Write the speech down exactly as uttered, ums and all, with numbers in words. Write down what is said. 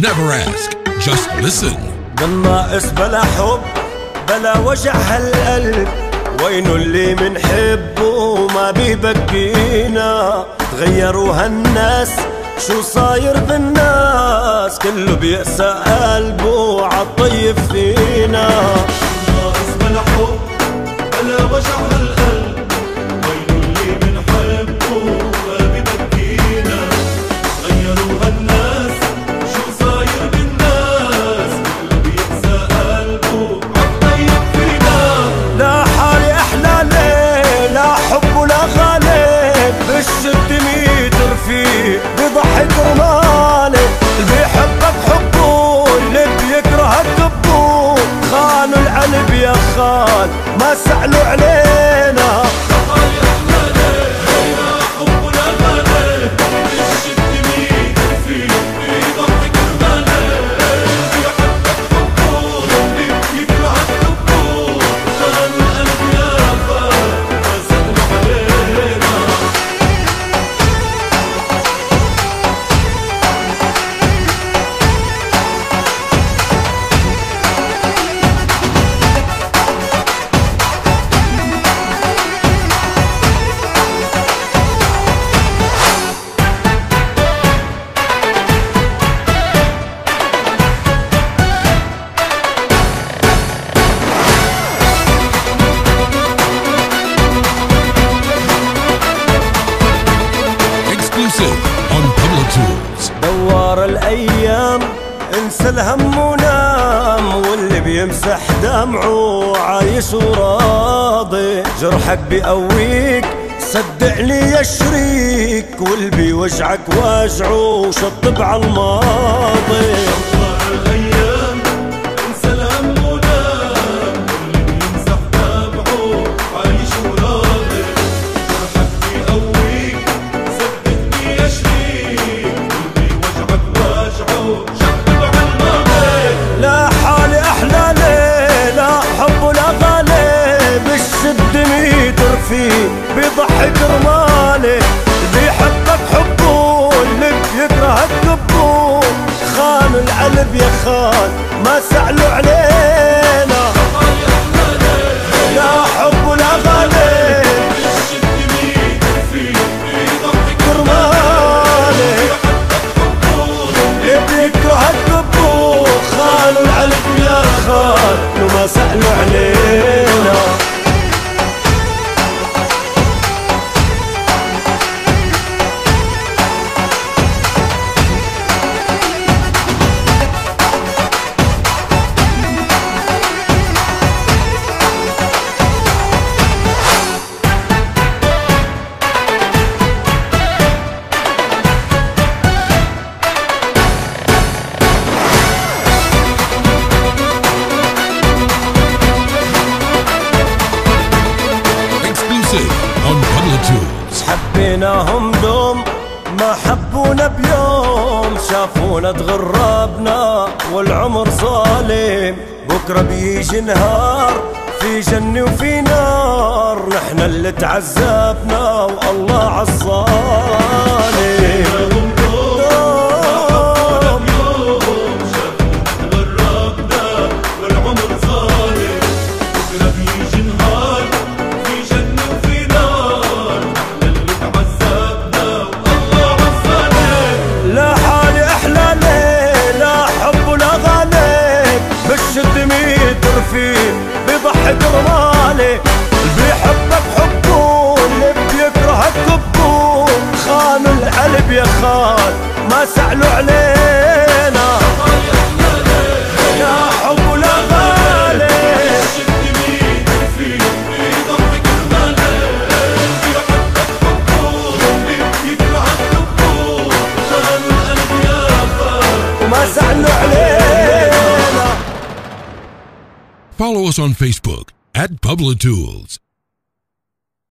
Never ask, just listen. بالناقص بلا حب بلا وجع هالقلب، وينو اللي منحبه ما بيبكينا. تغيروا هالناس شو صاير بالناس، كله بيأسى قلبه عالطيب فينا. بالناقص بلا حب بلا وجع هالقلب، وينو اللي منحبه ما بيبكينا. تغيروا هالناس شو صاير بالناس، كله بيأسى قلبه عالطيب فينا. لا حالي احلى ليه، لا حب ولا غالب، بالشد ميتر فيه بضحك رمالي. اللي بيحبك حبه، اللي بيكرهك كبه، خانوا القلب يا خان ما سألوا علينا. دوار الايام انسى الهم ونام، واللي بيمسح دمعه عايش وراضي. جرحك بيقويك صدقني يا شريك، واللي بيوجعك واجعه شطب عالماضي. دوار الايام انسى الهم ونام، واللي بيمسح دمعه عايش وراضي. جرحك بيقويك صدقني يا شريك، لا حالي احلى ليه، لا حب ولا غالي، بالشد ميتر فيه بيضحك رمالي. اللي بيحبك حبه، اللي بيكرهك كبه، خان القلب يا خان ما سألوا علينا. لا حب ولا غالي، بالشد ميتر فيه بيضحك رمالي. اللي بيكرهك كبه، خانوا القلب يا خان وما سألوا علينا. حبيناهم دوم ما حبونا بيوم، شافونا تغربنا والعمر ظالم. بكره بيجي نهار في جنة وفي نار، نحن اللي تعذبنا والله عالظالم. بضحك رمالي. اللي بيحبك حبه، اللي بيكرهك كبه، خان القلب يا خان ما سألوا علينا. لا حب ولا غالي، وما سألوا علينا. Follow us on Facebook at Publitools.